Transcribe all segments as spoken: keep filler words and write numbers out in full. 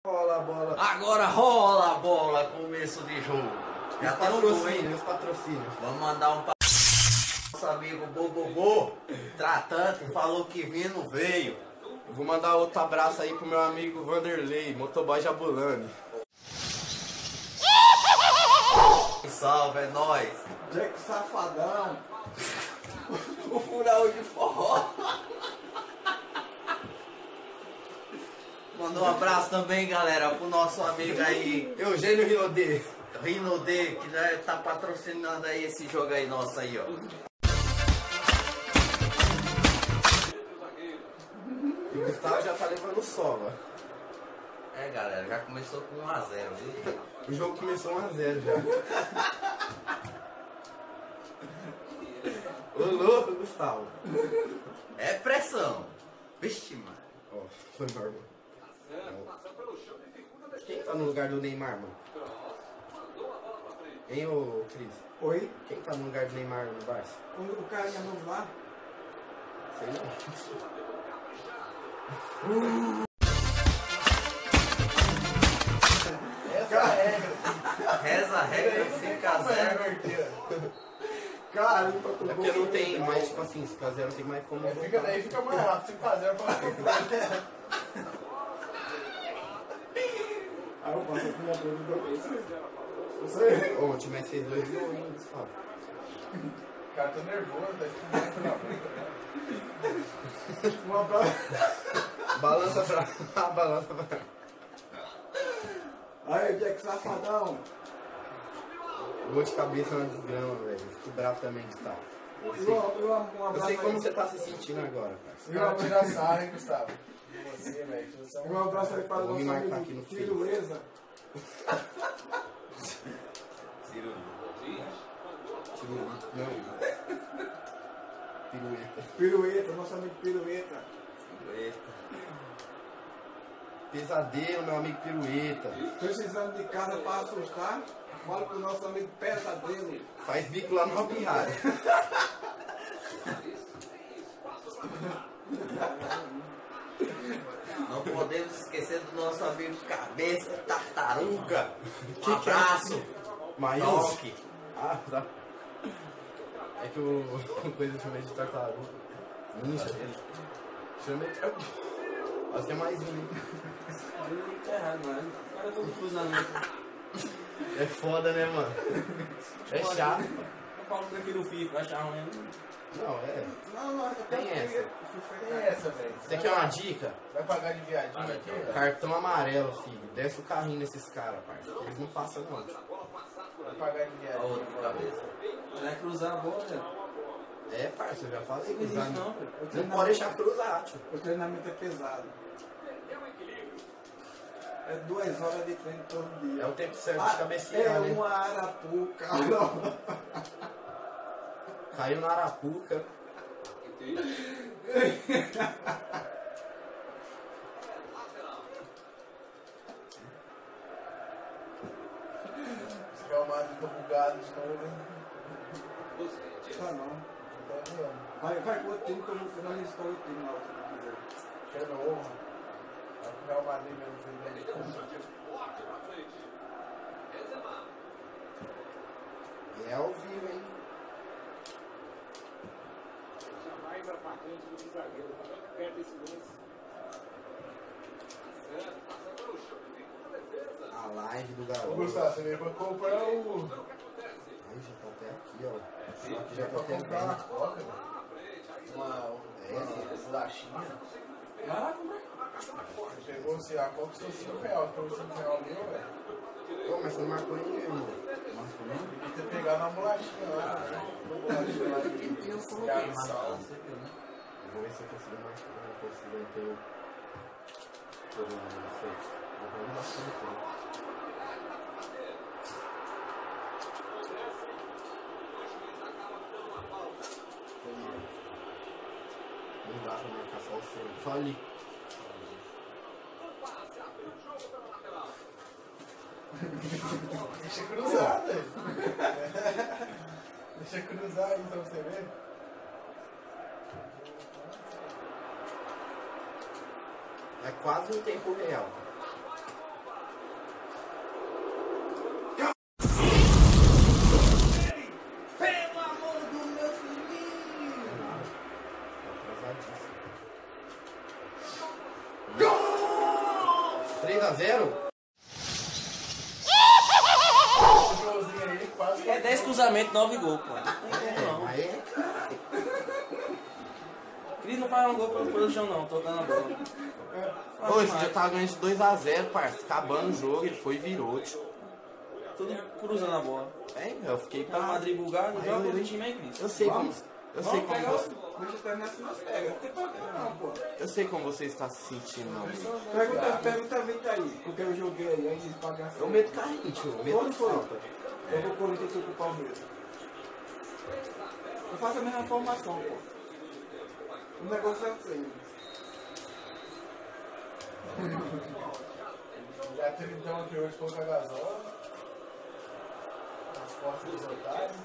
Rola a bola. Agora rola a bola, começo de jogo. Já Já tá tem no um gol, gol, hein? os patrocínios. Vamos mandar um pa... Nosso amigo Bobobô, tratante, falou que vinha, não veio. Eu vou mandar outro abraço aí pro meu amigo Vanderlei, motoboy Jabulani. Salve, é nóis. Jack Safadão. O fural de forró. Mandar um abraço também, galera, pro nosso amigo aí, Eugênio Rinodê. Rinodê, que já tá patrocinando aí esse jogo aí nosso aí, ó. E o Gustavo já tá levando solo. É, galera, já começou com um a zero, viu? O jogo começou um a zero já. Ô louco, Gustavo. É pressão. Vixe, mano. Ó, foi mal, mano. Quem tá no lugar do Neymar, mano? Hein, ô Cris? Oi? Quem tá no lugar do Neymar no Barça? O, o carinha novo lá? Sei não. Essa é a regra. Reza a regra, cinco a zero. Cara, limpa com É porque não tem mais, tipo assim, se ficar zero não tem mais como. É, fica daí, fica mais rápido, cinco a zero para Aí eu passo aqui na frente do Você? Ô, o time fez dois gols, hein, Gustavo? Cara, tô nervoso, tá escutando na frente, né? Um abraço. Balança pra. Balança pra. Aí, Jack Safadão. Gol de cabeça na desgrama, velho. Fico bravo também, Gustavo. Eu Eu, sei, eu, um eu abraço sei como aí. você tá se sentindo agora, cara. Os caras tiram sarro, hein, Gustavo? Você, velho, que você é Um abraço aí para o Vou me nosso marcar aqui no amigo Face. Tirueza. Tirulito, não. Pirueta. Pirueta, nosso amigo Pirueta. Eita. Pesadelo, meu amigo Pirueta. Precisando de casa para assustar? Fala pro nosso amigo Pesadelo. Faz bico lá no Hopi Hari. Não podemos esquecer do nosso amigo Cabeça Tartaruga. Um Que que é? abraço. Maíus. Toque. Ah, tá. É que o o coisa chama de tartaruga. Ninja. Chama de. Acho que é mais um, hein? Tá errado, mano. O cara todo cruzamento. É foda, né, mano? É chato. Eu falo que eu prefiro o FIFA, achar ruim. Não, é. Não, não, Tem essa. Tem essa, velho. Você quer uma dica? Vai pagar de viadinho aqui, velho? Cartão amarelo, filho. Desce o carrinho nesses caras, parça. Eles não passam, não. Vai pagar de A viadinho. outra cabeça. Não é cruzar a bola, velho. É, parça, eu já falei. Não existe cruzar. não, velho. Não pode deixar cruzar, tio. O treinamento é pesado. É duas horas de treino todo dia. É o tempo certo de Ah, cabecear, é né? uma arapuca. Não. Caiu na arapuca. Os calmados ficam bugados de novo, hein? Tá não. Não tá vendo? Vai, vai com o time que eu vou nós escolhe o time na outra que quiser. Que é novo. Vai pro Real Madrid mesmo, fez bem. É ao vivo, hein? A live do Ô, garoto. Gustavo, você veio pra comprar o... Ai, já tá até aqui, ó. Só que já Já tá pra até comprar uma bem. coca, velho. Uma... Uma bolachinha. Caraca, mano. Você pegou assim, a coca custou cinco reais. Pegou cinco reais meu, velho. Pô, mas você não marcou ninguém, irmão. Marcou não? Devia ter pegado uma bolachinha lá. Uma bolachinha lá de... Eu de coloquei água e mais sal. lá, você viu, né? Vou ver se eu consigo marcar. Não consigo, não tenho. Todo mundo feito. Vou fazer bastante tempo. Não dá pra marcar só o seu. Só ali. Deixa cruzar, velho. Deixa cruzar aí pra você ver. É quase em tempo real. três a zero? O showzinho aí, quase. É dez cruzamentos, nove gols, pô. Não tem como não. Aí é. Cris não faz um gol pelo pelo chão não, tocando a bola. Ô, esse dia tava ganhando de dois a zero, parça. Acabando o jogo, ele foi e virou, tio. Tudo cruzando a bola. É, eu fiquei Real pra... Madrid Bulgário, não Aí joga eu- contra o time aí, Cris. Eu sei como... Vamos? Eu sei Vamos como pegar você... o... Deixa eu terminar se nós pega. Não tem problema não, pô. Eu sei como você está se sentindo, não. Pergunta, pergunta a Vita aí, porque eu joguei aí antes de pagar Eu meto carrinho, tio. Eu meto Quando foi? falta. Eu vou correr aqui com o Palmeiras. Eu faço a mesma formação, pô. O negócio é o treino. Já teve então aqui hoje com o Cagazol. Nas costas dos otários.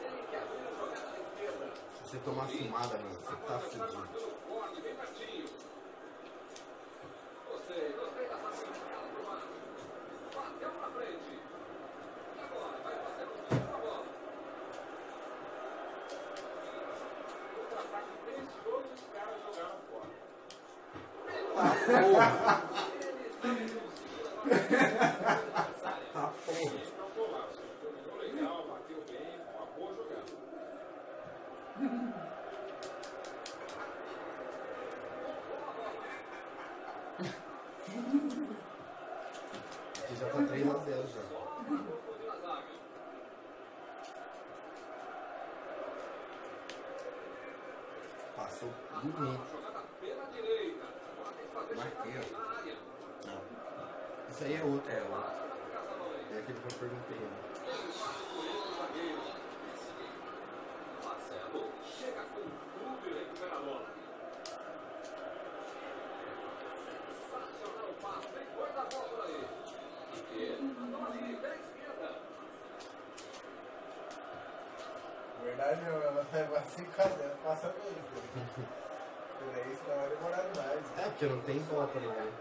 Se você tomar fumada, mano, você tá fudido. Ah, porra! Ah, porra! Aqui já tá três a zero já. Passou bonito. Marquei, ó. Não. Isso aí é outro. É, ó. É aquele que eu perguntei. Né? Verdade, meu, ela leva cinco a zero, passa mesmo. Por aí, senão vai demorar demais. É, porque não tem volta, né?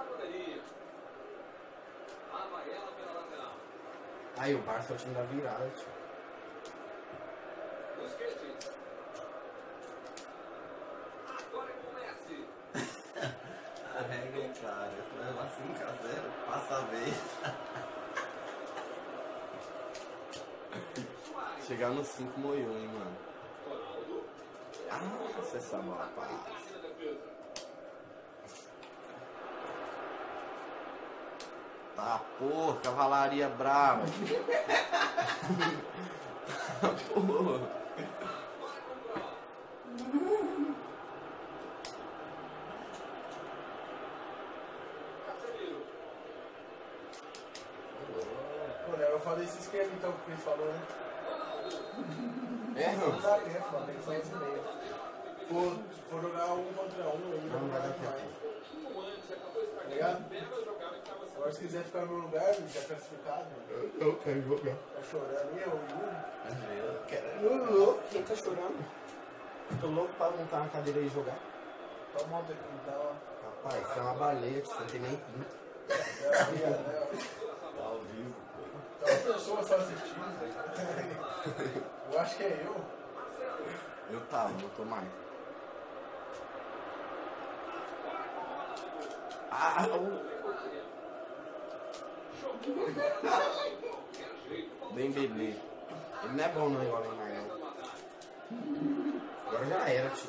Aí o Barça é o time da virada, tio. A regra é clara. Leva cinco a zero, passa a vez. Chegar no cinco moiou, hein, mano. Ah, você essa bola passa. Tá, porra, cavalaria brava. Tá, porra. Pô, né, eu falei esse esquema então que o Cris falou, né? É, Não não. dá tempo, mano, tem que sair esse meio. Se for, se for jogar um contra um, aí vai Não vai jogar dar demais. Tá ligado? Agora se quiser ficar no meu lugar, já classificado, Eu quero jogar. tá chorando aí, é o Yuri. Quero louco, quem tá chorando? Tô louco pra montar uma cadeira e jogar. Então monta aqui então, ó. Rapaz, isso é uma baleia, que você não tem nem pinto. É a minha, né? Tá ao vivo. Então uma pessoa só assistindo. Eu acho que é eu. Eu tava, não tô mais. Ah, o... Bem beleza. Ele não é bom não, igual o Neymar, não. Agora já era, tio.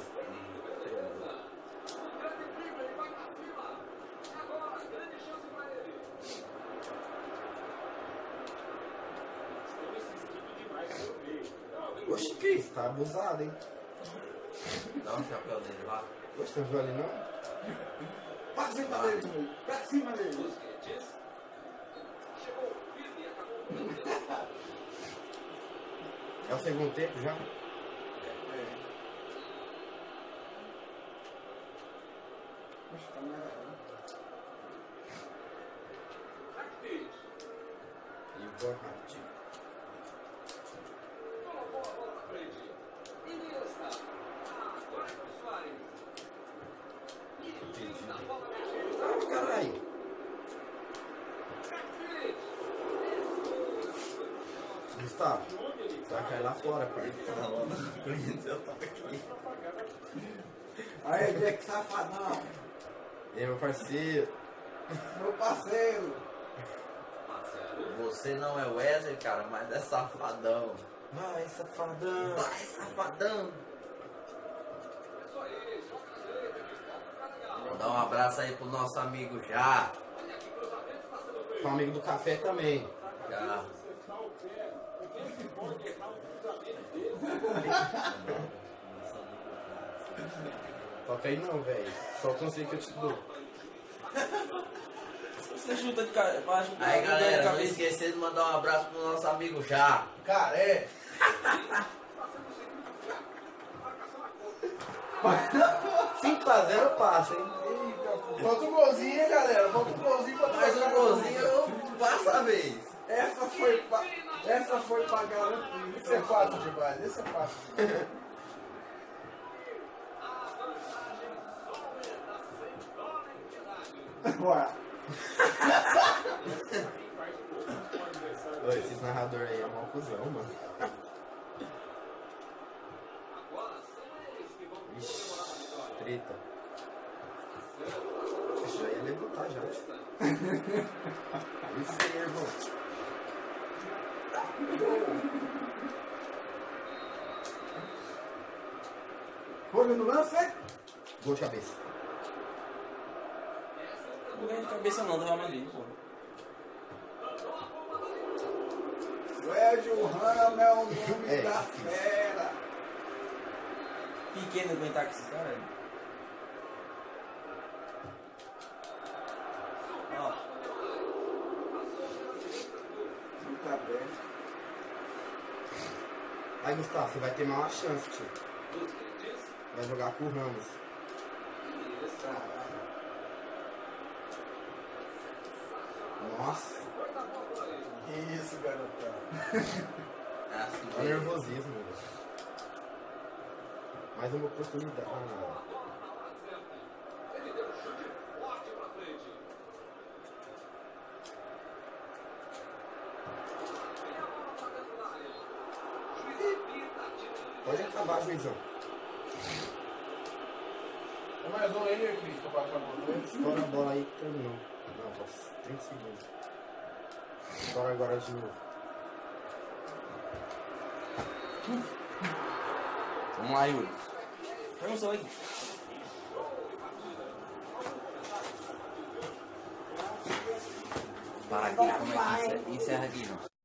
Oxe, que isso? Tá abusado, hein? Dá um chapéu dele lá. Oxe, tá vendo ali não? Pra cima dele, também. Pra cima dele. É o segundo tempo já? Poxa, tá mais legal. E o Borrati. Ah, caralho. Gustavo, você vai cair lá fora, pai. Não, não. Corinthians, eu tô aqui. Aí, Jack Safadão. E aí, meu parceiro? Meu parceiro. Você não é Wesley, cara, mas é safadão. Vai, safadão. Vai, safadão. Dá um abraço aí pro nosso amigo já. Pro amigo do café também. Já. Toca aí não, velho. Só o conselho que eu te dou. Você chuta de cara, baixo, Aí galera, não cabeça. esquecer de mandar um abraço pro nosso amigo já. Cara, é. cinco a zero passa, hein? Eita, pô. Falta um golzinho, hein, galera? Falta um golzinho pra Mais um trocar. golzinho, eu passo a vez. Essa foi pra, essa foi pra garantir. Esse é fácil demais, esse é fácil demais. Bora. Ô, esses narradores aí é mó cuzão, mano. Ixi, treta. Ixi, já ia levantar já. Isso aí, irmão. Olho no lance. Gol de cabeça. Não ganha de cabeça não, do Real Madrid, pô. Sérgio Ramos é o nome É. da fera. Pequeno aguentar com esse cara. Ó, Muito aberto. Aí, Gustavo, você vai ter mais uma chance, tio. Vai jogar com o Ramos. Nossa, Que isso, garotão. É assim olha o mesmo. nervosismo, velho. Mais uma oportunidade. Ah, pode acabar, juizão. Tem mais um aí, Cris, pra baixar a bola. Estoura a bola aí que terminou. Não, posso. trinta segundos. Estoura agora de novo. vamos lá, Yuri. Pega um som aí. Para aqui, como é que encerra aqui, não?